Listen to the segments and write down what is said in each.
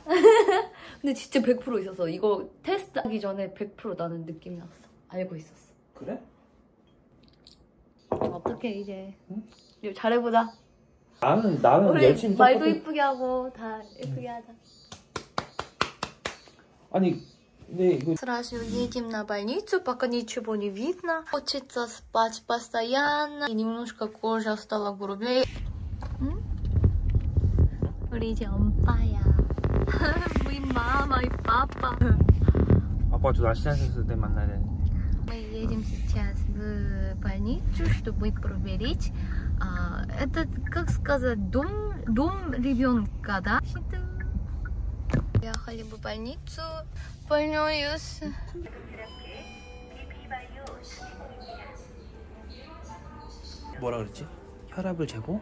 근데 진짜 100% 있었어. 이거 테스트하기 전에 100% 나는 느낌이 났어. 알고 있었어. 그래? 어떡해 이제. 응? 이제 잘해보자. 나는 우리 열심히 말도 쳤거든. 이쁘게 하고 다 예쁘게 하자. 아니 근데 이거 Сразу едем на больницу, пока ничего не видно. Хочется спать постоянно. И немножко кожа стала грубее. 우리 이제 엄빠야. 우리 мама и папа. 아빠 저 날씨 잘했을 때 만나야 돼. Мы едем сейчас в больницу, чтобы проверить. Это, как сказать, дом ребенка, да? Ехали в больницу, больнуюсь. 뭐라 그랬지? 혈압을 재고?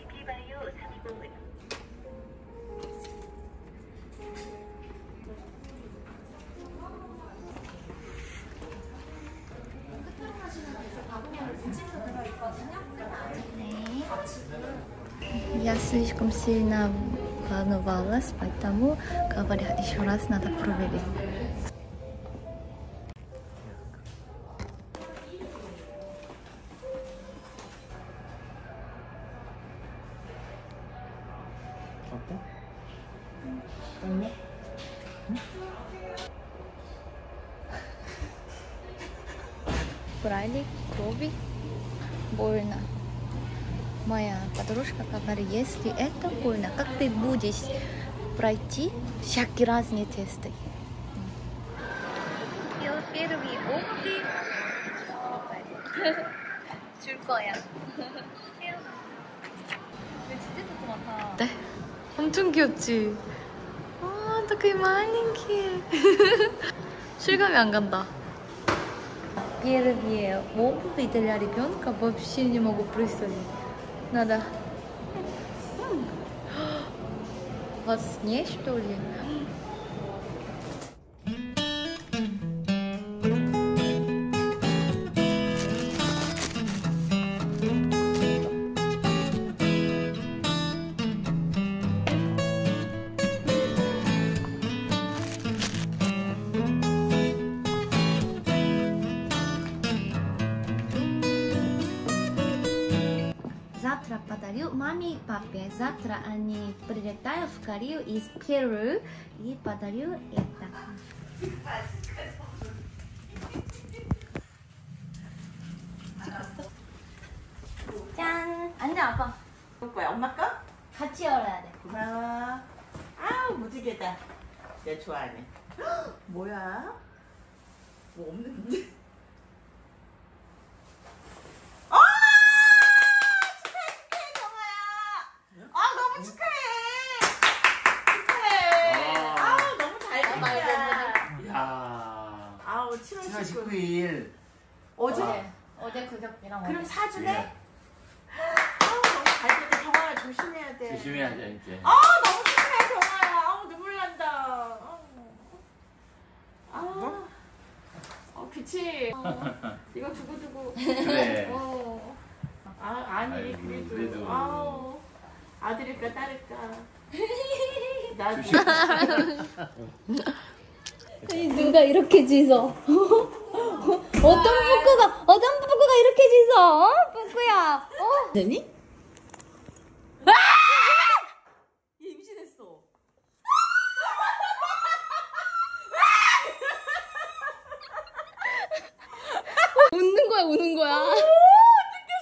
Я слишком сильно волновалась, поэтому говорят, еще раз надо проверить. 어때? 떨려? 응? Брали крови, больно. Моя подружка говорит, если это больно, как ты будешь пройти всякие разные тесты? первые опыты 줄 거야. 진짜 조그맣다. 네? 엄청 귀엽지? 와, такие маленькие. 실감이 안 간다. Первые опыты для ребенка вообще не могу представить. Надо во сне, что ли? Завтра подарю маме и папе. Завтра они прилетают в Корею из Перу и подарю это. 짠! 앉아 아빠. 볼 거야 엄마 거? 같이 열어야 돼. 고마워. 아우 무지개다. 내가 좋아하네. 뭐야? 뭐 없는데? 아우 7월 19일 어제 그저께랑 그럼 사주네? 아우 너무 잘 됐다. 경아야 조심해야 돼. 조심해야죠 이제. 너무 축하해 경아야. 아우 눈물 난다. 그치? 이거 두고두고. 그래. 아니 아이고, 그래도 아우 아들일까 딸일까. 나도. 누가 이렇게 짖어? 어떤 뿌꾸가 이렇게 짖어? 뿌꾸야. 되니? 얘 임신했어. 웃는 거야, 우는 거야. 어떻게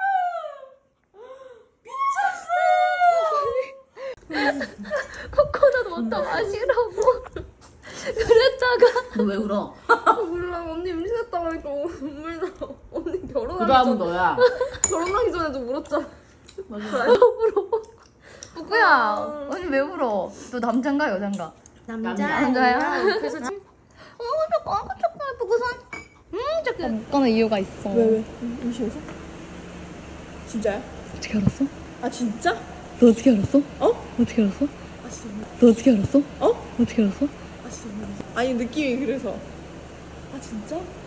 소름. 미쳤어. 코코넛 워터 마시라고. 그랬다가 너 왜 울어? 몰라, 언니 임신했다고 하니까 눈물 나. 언니 결혼하기 그 다음은 너야. 결혼하기 전에도 울었잖아. 맞아. 왜 울어? 뿌꾸야, 언니 왜 울어? 너 남잔가 여잔가? 남자야. 그래서 잠깐 뿌꾸선. 잠깐 못 가는 이유가 있어. 왜? 임신했어? 진짜야? 어떻게 알았어? 아 진짜? 너 어떻게 알았어? 어떻게 알았어? 아 진짜. 너 어떻게 알았어? 어떻게 알았어? 아 진짜. 아니 느낌이 그래서. 아 진짜?